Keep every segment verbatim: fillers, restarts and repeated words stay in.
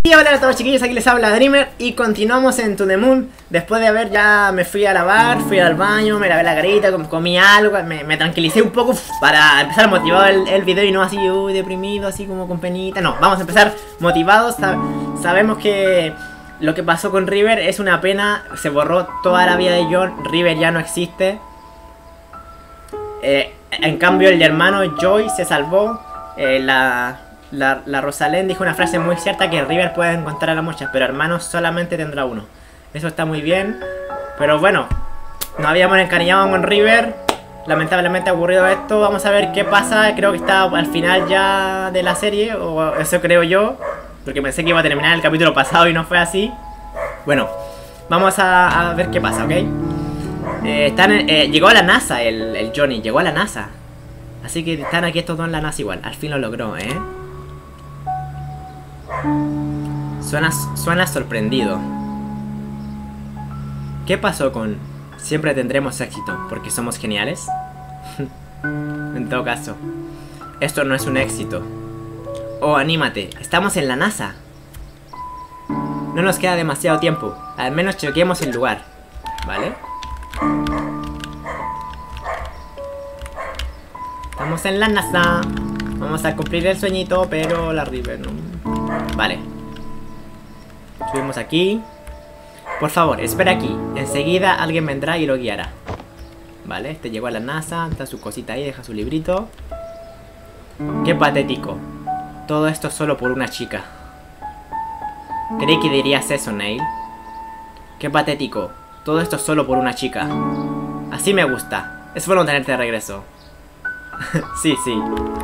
Y hola a todos chiquillos, aquí les habla Dreamer y continuamos en To The Moon. Después de haber ya me fui a lavar, fui al baño, me lavé la carita, comí algo, me, me tranquilicé un poco para empezar motivado el, el video y no así, uy, deprimido, así como con penita. No, vamos a empezar motivados. Sab sabemos que lo que pasó con River es una pena, se borró toda la vida de John, River ya no existe. Eh, en cambio el hermano Joy se salvó. eh, la... La, la Rosalén dijo una frase muy cierta, que River puede encontrar a muchas, pero hermanos solamente tendrá uno. Eso está muy bien. Pero bueno, nos habíamos encariñado con River. Lamentablemente ha ocurrido esto. Vamos a ver qué pasa. Creo que está al final ya de la serie, o eso creo yo, porque pensé que iba a terminar el capítulo pasado y no fue así. Bueno, vamos a, a ver qué pasa, ¿ok? Eh, están, eh, llegó a la NASA el, el Johnny, llegó a la NASA. Así que están aquí estos dos en la NASA igual. Al fin lo logró, ¿eh? Suena, suena sorprendido. ¿Qué pasó con siempre tendremos éxito porque somos geniales? En todo caso, esto no es un éxito. Oh, anímate, estamos en la NASA. No nos queda demasiado tiempo. Al menos chequeemos el lugar, ¿vale? Estamos en la NASA. Vamos a cumplir el sueñito, pero la River no. Vale. Subimos aquí. Por favor, espera aquí. Enseguida alguien vendrá y lo guiará. Vale, este llegó a la NASA. Está su cosita ahí, deja su librito. Qué patético. Todo esto solo por una chica. Creí que dirías eso, Neil. Qué patético. Todo esto solo por una chica. Así me gusta. Es bueno tenerte de regreso. Sí, sí.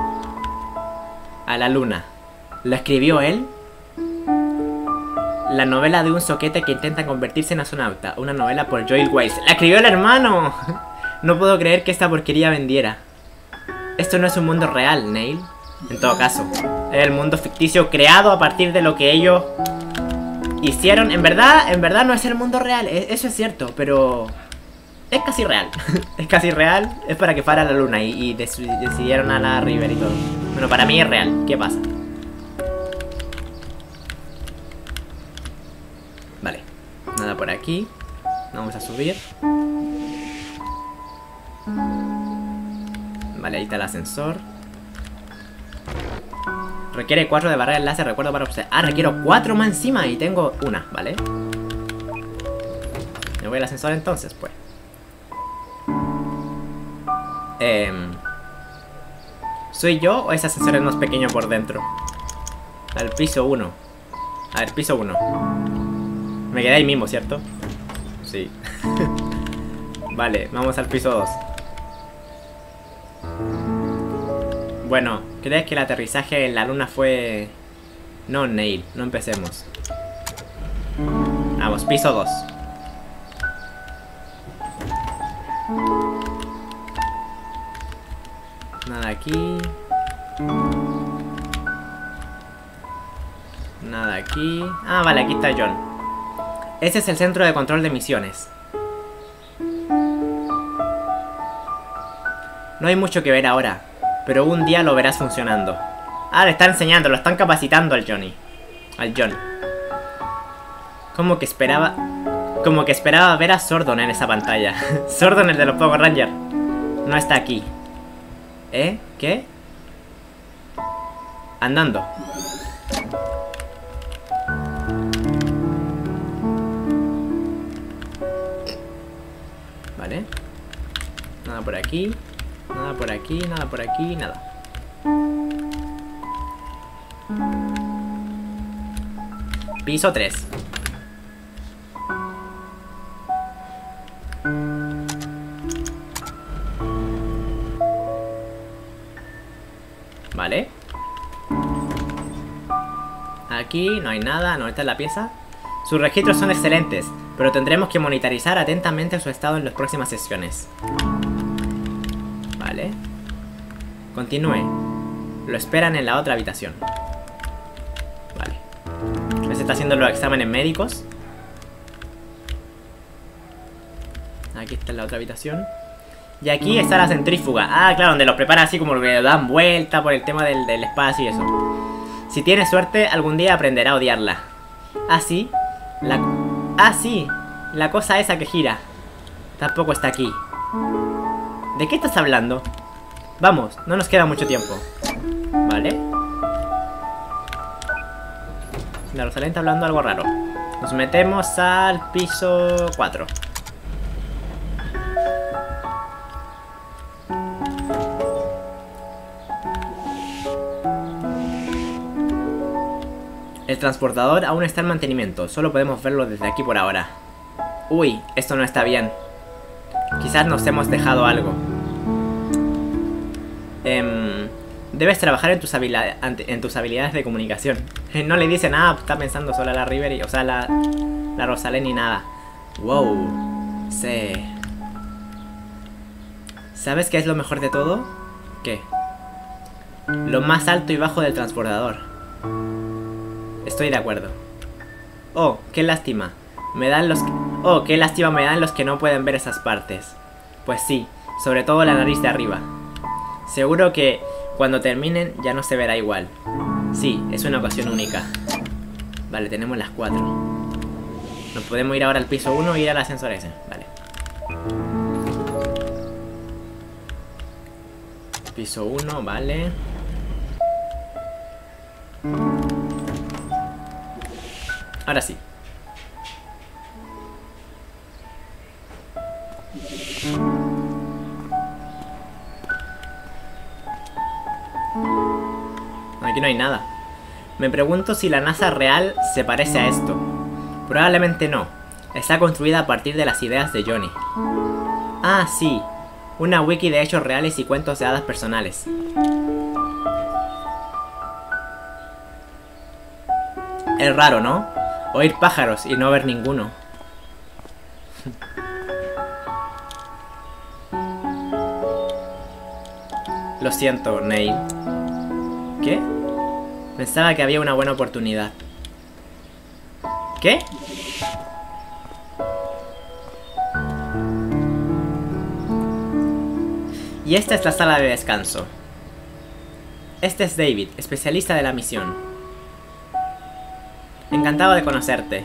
A la luna. ¿Lo escribió él? La novela de un soquete que intenta convertirse en astronauta. Una novela por Joel Weiss. ¡La escribió el hermano! No puedo creer que esta porquería vendiera. Esto no es un mundo real, Neil. En todo caso, es el mundo ficticio creado a partir de lo que ellos hicieron. En verdad, en verdad no es el mundo real. Eso es cierto, pero es casi real. Es casi real. Es para que fuera a la luna y, y decidieron a la River y todo. Bueno, para mí es real. ¿Qué pasa? Vale. Nada por aquí. Vamos a subir. Vale, ahí está el ascensor. Requiere cuatro de barrera láser, recuerdo para usted. Ah, requiero cuatro más encima y tengo una, ¿vale? Me voy al ascensor entonces, pues. Eh, ¿Soy yo o ese ascensor es más pequeño por dentro? Al piso uno. A ver, piso uno. Me quedé ahí mismo, ¿cierto? Sí. Vale, vamos al piso dos. Bueno, ¿crees que el aterrizaje en la luna fue...? No, Neil, no empecemos. Vamos, piso dos. Nada aquí. Nada aquí. Ah, vale, aquí está John. Ese es el centro de control de misiones. No hay mucho que ver ahora, pero un día lo verás funcionando. Ah, le están enseñando, lo están capacitando al Johnny. Al John. Como que esperaba... Como que esperaba ver a Sordon en esa pantalla. Sordon, el de los Power Rangers. No está aquí. ¿Eh? ¿Qué? Andando. Vale. Nada por aquí. Nada por aquí, nada por aquí, nada. Piso tres. Vale. Aquí no hay nada, no está en la pieza. Sus registros son excelentes, pero tendremos que monitorizar atentamente su estado en las próximas sesiones. Vale. Continúe. Lo esperan en la otra habitación. Vale. Se está haciendo los exámenes médicos. Aquí está en la otra habitación. Y aquí está la centrífuga. Ah, claro, donde los prepara así como que dan vuelta por el tema del, del espacio y eso. Si tiene suerte, algún día aprenderá a odiarla. Ah, sí. La... Ah, sí. La cosa esa que gira. Tampoco está aquí. ¿De qué estás hablando? Vamos, no nos queda mucho tiempo. Vale. La Rosalén está hablando algo raro. Nos metemos al piso cuatro. El transportador aún está en mantenimiento. Solo podemos verlo desde aquí por ahora. Uy, esto no está bien. Quizás nos hemos dejado algo. Eh, debes trabajar en tus, en tus habilidades de comunicación. No le dice nada, está pensando solo a la River, y, o sea, la, la Rosalén ni nada. Wow. Sí. ¿Sabes qué es lo mejor de todo? ¿Qué? Lo más alto y bajo del transportador. Estoy de acuerdo. Oh, qué lástima. Me dan los que... Oh, qué lástima me dan los que no pueden ver esas partes. Pues sí, sobre todo la nariz de arriba. Seguro que cuando terminen ya no se verá igual. Sí, es una ocasión única. Vale, tenemos las cuatro. Nos podemos ir ahora al piso uno e ir al ascensor ese. Vale. Piso uno, vale. Ahora sí. Aquí no hay nada. Me pregunto si la NASA real se parece a esto. Probablemente no. Está construida a partir de las ideas de Johnny. Ah, sí. Una wiki de hechos reales y cuentos de hadas personales. Es raro, ¿no? Oír pájaros y no ver ninguno. Lo siento, Neil. ¿Qué? Pensaba que había una buena oportunidad. ¿Qué? Y esta es la sala de descanso. Este es David, especialista de la misión. Encantado de conocerte.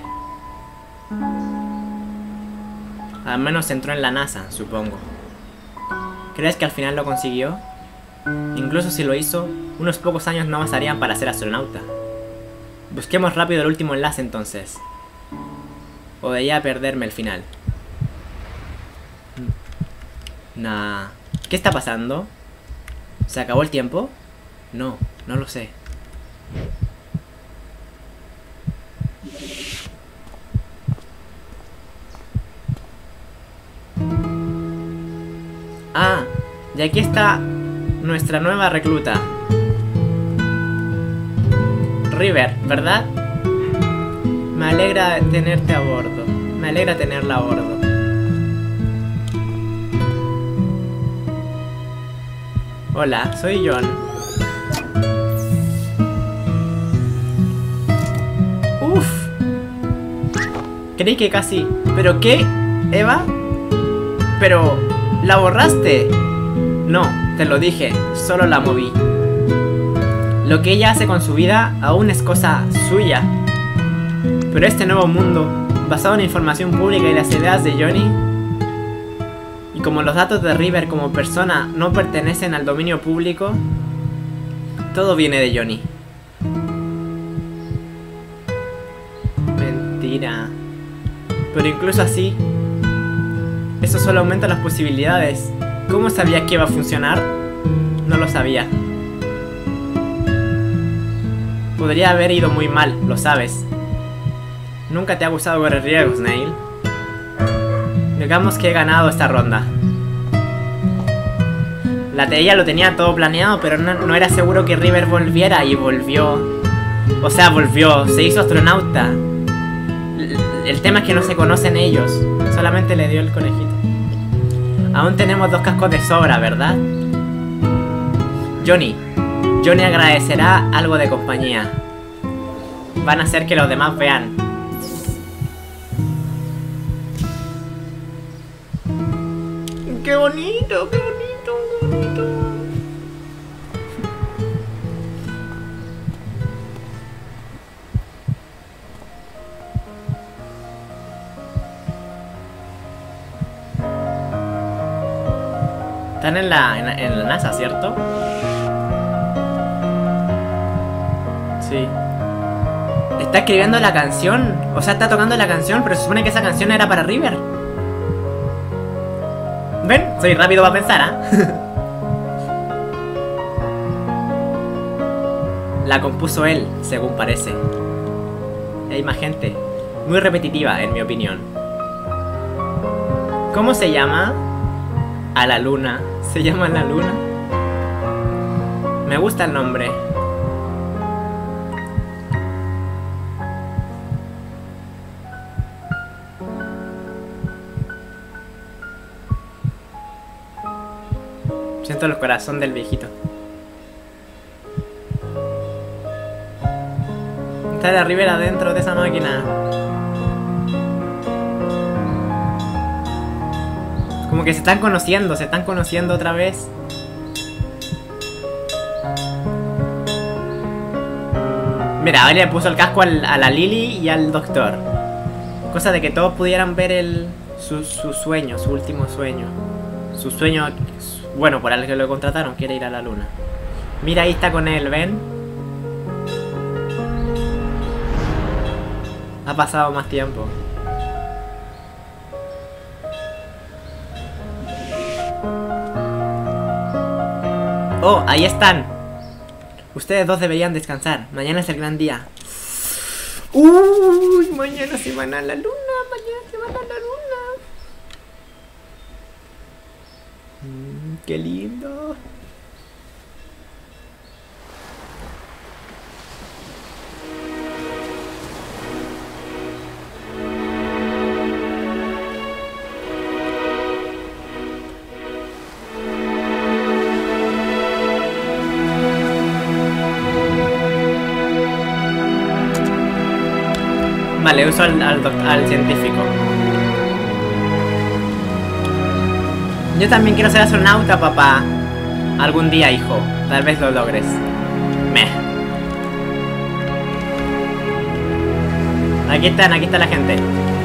Al menos entró en la NASA, supongo. ¿Crees que al final lo consiguió? Incluso si lo hizo, unos pocos años no bastarían para ser astronauta. Busquemos rápido el último enlace entonces. Podría perderme el final. Nah. ¿Qué está pasando? ¿Se acabó el tiempo? No, no lo sé. Ah, y aquí está nuestra nueva recluta. River, ¿verdad? Me alegra tenerte a bordo. Me alegra tenerla a bordo. Hola, soy John. Uf. Creí que casi... ¿Pero qué, Eva? Pero... ¿la borraste? No, te lo dije, solo la moví. Lo que ella hace con su vida aún es cosa suya. Pero este nuevo mundo, basado en información pública y las ideas de Johnny, y como los datos de River como persona no pertenecen al dominio público, todo viene de Johnny. Mentira. Pero incluso así, eso solo aumenta las posibilidades. ¿Cómo sabía que iba a funcionar? No lo sabía. Podría haber ido muy mal, lo sabes. Nunca te ha gustado correr riesgos, Neil. Digamos que he ganado esta ronda. La teoría lo tenía todo planeado, pero no, no era seguro que River volviera, y volvió. O sea, volvió, se hizo astronauta. El, el tema es que no se conocen ellos. Solamente le dio el conejito. Aún tenemos dos cascos de sobra, ¿verdad? Johnny. Johnny agradecerá algo de compañía. Van a hacer que los demás vean. ¡Qué bonito! ¡Qué bonito! ¡Qué bonito! Están en la, en, en la NASA, ¿cierto? Sí. Está escribiendo la canción. O sea, está tocando la canción, pero se supone que esa canción era para River. ¿Ven? Soy rápido para pensar, ¿ah? ¿eh? La compuso él, según parece. Hay más gente. Muy repetitiva, en mi opinión. ¿Cómo se llama? A la luna. ¿Se llama La Luna? Me gusta el nombre. Siento el corazón del viejito. Está la Rivera dentro de esa máquina. Como que se están conociendo, se están conociendo otra vez. Mira, ahora le puso el casco al, a la Lily y al doctor. Cosa de que todos pudieran ver el su, su sueño, su último sueño. Su sueño, bueno, por el que lo contrataron, quiere ir a la luna. Mira, ahí está con él, ¿ven? Ha pasado más tiempo. Oh, ahí están. Ustedes dos deberían descansar. Mañana es el gran día. Uy, mañana se van a la luna. Mañana se van a la luna. Mm, qué lindo. Vale, uso al, al, al científico. Yo también quiero ser astronauta, papá. Algún día, hijo. Tal vez lo logres. Meh. Aquí están, aquí está la gente.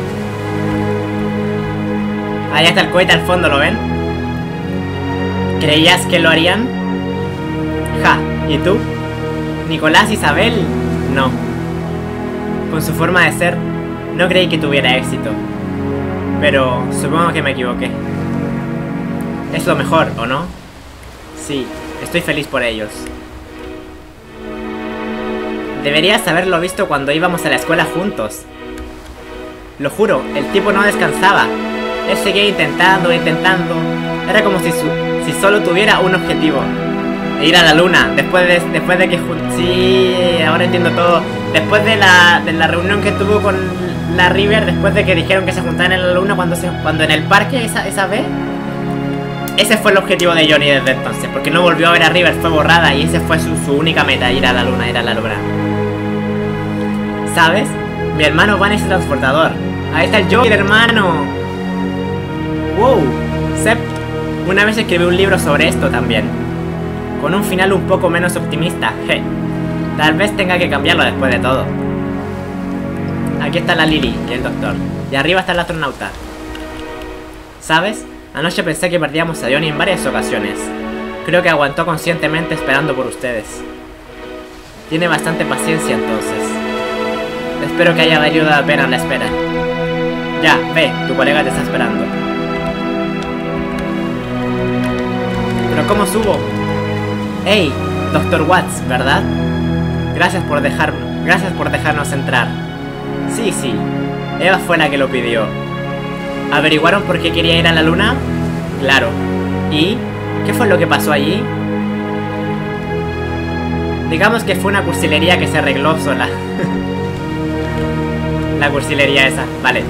Ahí está el cohete al fondo, ¿lo ven? ¿Creías que lo harían? Ja, ¿y tú? ¿Nicolás Isabel? No. Con su forma de ser, no creí que tuviera éxito. Pero supongo que me equivoqué. Es lo mejor, ¿o no? Sí, estoy feliz por ellos. Deberías haberlo visto cuando íbamos a la escuela juntos. Lo juro, el tipo no descansaba. Él seguía intentando, intentando. Era como si, su, si solo tuviera un objetivo. Ir a la luna, después de, después de que... Sí, ahora entiendo todo. Después de la, de la reunión que tuvo con la River, después de que dijeron que se juntaran en la luna cuando, se, cuando en el parque, esa, esa vez. Ese fue el objetivo de Johnny desde entonces, porque no volvió a ver a River, fue borrada y ese fue su, su única meta, ir a la luna, ir a la luna. ¿Sabes? Mi hermano Van es el transportador. Ahí está el Johnny, hermano. Wow, Sep, una vez escribí un libro sobre esto también. Con un final un poco menos optimista, je. Tal vez tenga que cambiarlo después de todo. Aquí está la Lily y el doctor. Y arriba está el astronauta. ¿Sabes? Anoche pensé que perdíamos a Johnny en varias ocasiones. Creo que aguantó conscientemente esperando por ustedes. Tiene bastante paciencia entonces. Espero que haya valido la pena la espera. Ya, ve, tu colega te está esperando. ¿Pero cómo subo? Hey, doctor Watts, ¿verdad? Gracias por dejar, gracias por dejarnos entrar. Sí, sí, Eva fue la que lo pidió. ¿Averiguaron por qué quería ir a la luna? Claro. ¿Y qué fue lo que pasó allí? Digamos que fue una cursilería que se arregló sola. La cursilería esa, vale.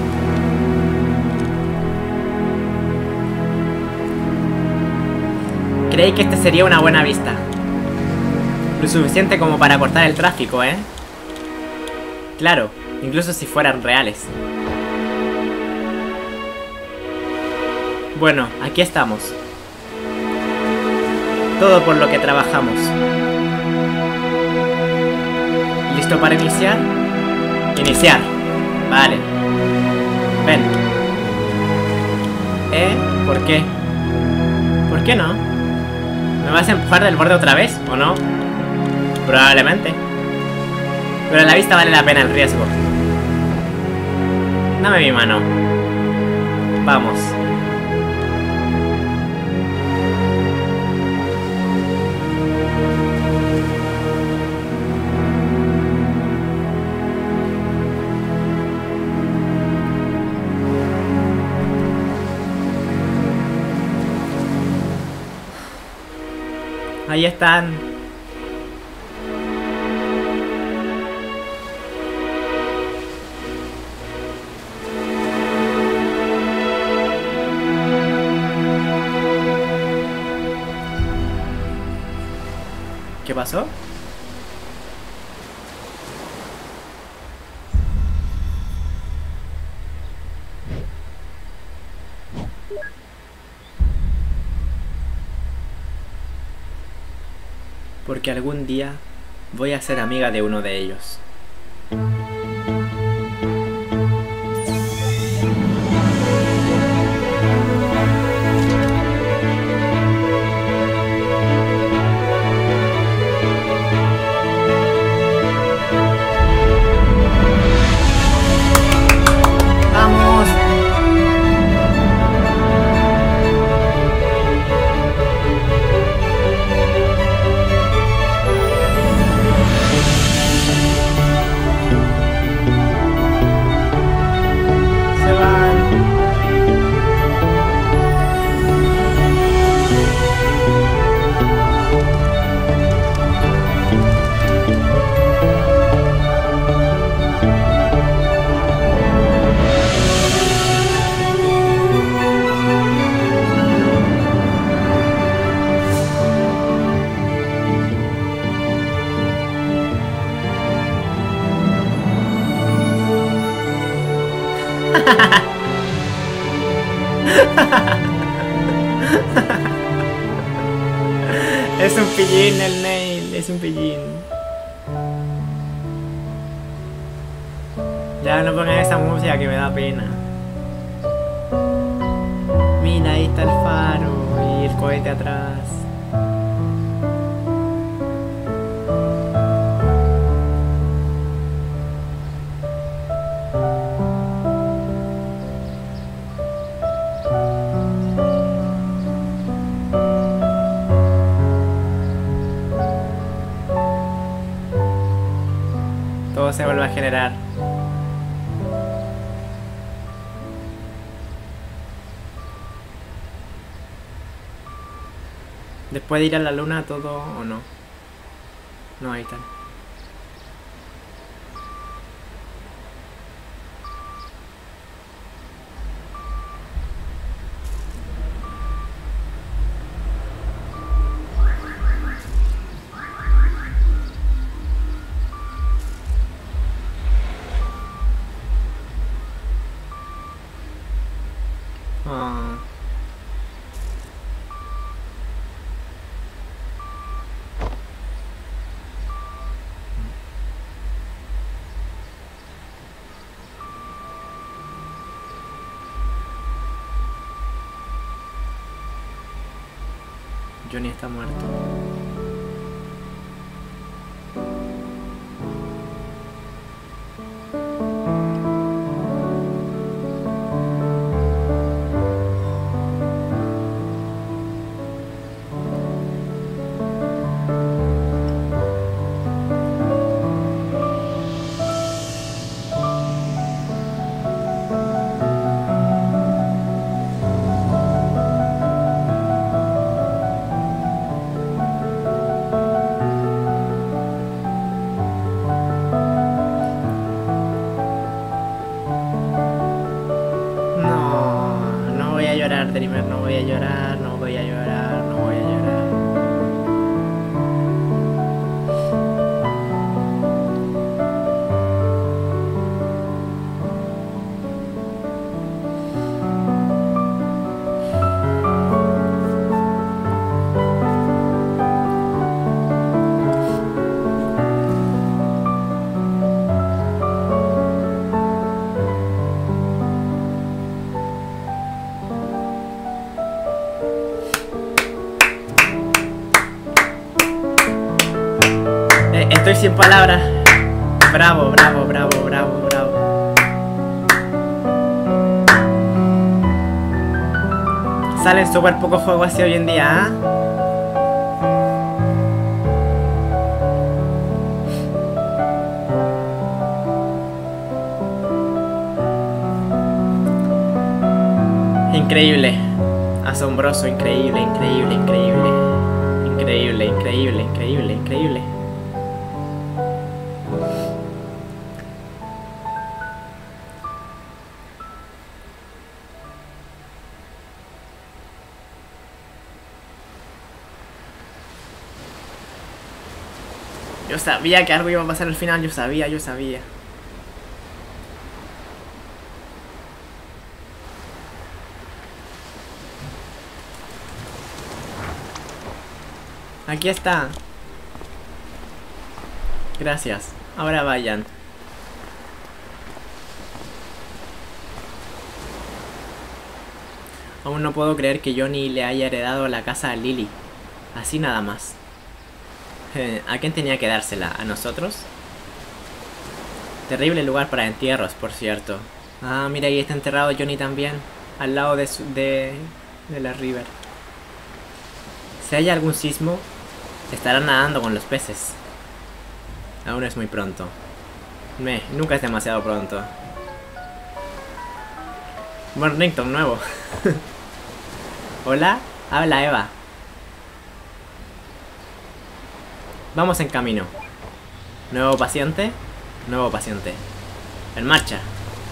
Creí que este sería una buena vista. Lo suficiente como para cortar el tráfico, ¿eh? Claro, incluso si fueran reales. Bueno, aquí estamos. Todo por lo que trabajamos. ¿Listo para iniciar? Iniciar. Vale. Ven. ¿Eh? ¿Por qué? ¿Por ¿Por qué no? ¿Me vas a empujar del borde otra vez? ¿O no? Probablemente. Pero a la vista vale la pena el riesgo. Dame mi mano. Vamos. Ahí están. ¿Qué pasó? Porque algún día voy a ser amiga de uno de ellos. ¡Vamos! Se van. Es un pillín el Neil, es un pillín. Ya no pongan esa música que me da pena. Mira, ahí está el faro y el cohete atrás. Todo se vuelve a generar. Después de ir a la luna, todo o no. No, ahí están. Ah. Johnny está muerto. Dreamer, no voy a llorar, no voy a llorar, no voy a llorar. sin palabras. Bravo, bravo, bravo, bravo, bravo. Salen súper pocos juegos así hoy en día, ¿eh? Increíble, asombroso, increíble, increíble, increíble, increíble, increíble, increíble, increíble. Yo sabía que algo iba a pasar al final, yo sabía, yo sabía. Aquí está. Gracias. Ahora vayan. Aún no puedo creer que Johnny le haya heredado la casa a Lily. Así nada más. Eh, ¿A quién tenía que dársela? ¿A nosotros? Terrible lugar para entierros, por cierto. Ah, mira, ahí está enterrado Johnny también. Al lado de, su, de, de la River. Si hay algún sismo, estarán nadando con los peces. Aún es muy pronto. Me, nunca es demasiado pronto. Buen ringtone nuevo. Hola, habla Eva. Vamos en camino. Nuevo paciente. Nuevo paciente. En marcha.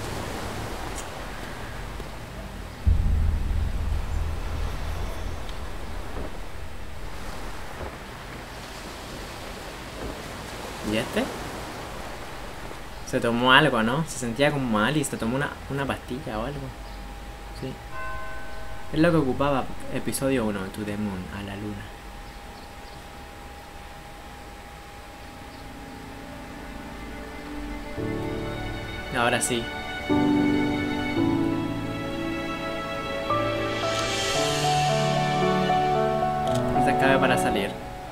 ¿Y este? Se tomó algo, ¿no? Se sentía como mal y se tomó una, una pastilla o algo. Sí. Es lo que ocupaba episodio uno, To the Moon, a la luna. Ahora sí. Se acabe para salir.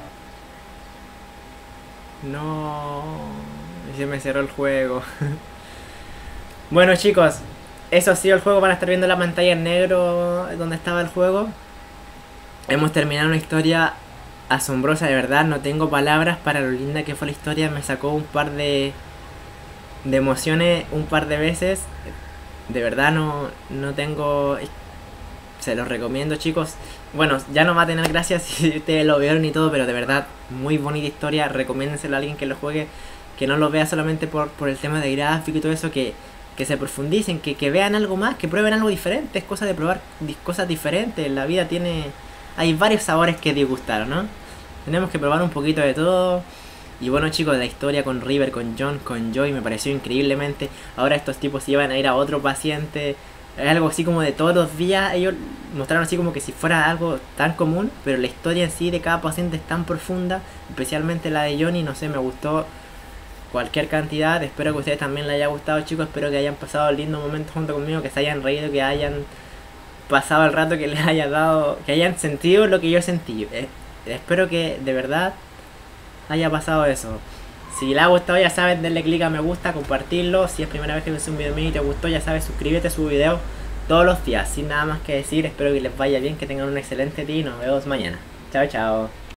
No, se me cerró el juego. Bueno, chicos, eso ha sido el juego. Van a estar viendo la pantalla en negro donde estaba el juego. Hemos terminado una historia asombrosa, de verdad. No tengo palabras para lo linda que fue la historia. Me sacó un par de de emociones un par de veces. De verdad no, no tengo... Se los recomiendo, chicos. Bueno, ya no va a tener gracia si ustedes lo vieron y todo, pero de verdad, muy bonita historia. Recomiéndenselo a alguien que lo juegue, que no lo vea solamente por, por el tema de gráfico y todo eso, que, que se profundicen, que, que vean algo más, que prueben algo diferente. Es cosa de probar cosas diferentes. La vida tiene... Hay varios sabores que disgustaron, ¿no? Tenemos que probar un poquito de todo. Y bueno, chicos, la historia con River, con John, con Joy me pareció increíblemente. Ahora estos tipos se iban a ir a otro paciente. Es algo así como de todos los días. Ellos mostraron así como que si fuera algo tan común, pero la historia en sí de cada paciente es tan profunda. Especialmente la de Johnny, no sé, me gustó cualquier cantidad. Espero que a ustedes también les haya gustado, chicos. Espero que hayan pasado lindos momentos junto conmigo, que se hayan reído, que hayan pasado el rato, que les haya dado, que hayan sentido lo que yo sentí. Eh, espero que de verdad haya pasado eso. Si les ha gustado, ya sabes, denle click a me gusta, compartirlo. Si es primera vez que ves un video mío y te gustó, ya sabes, suscríbete, subo video todos los días. Sin nada más que decir, espero que les vaya bien, que tengan un excelente día y nos vemos mañana. Chao, chao.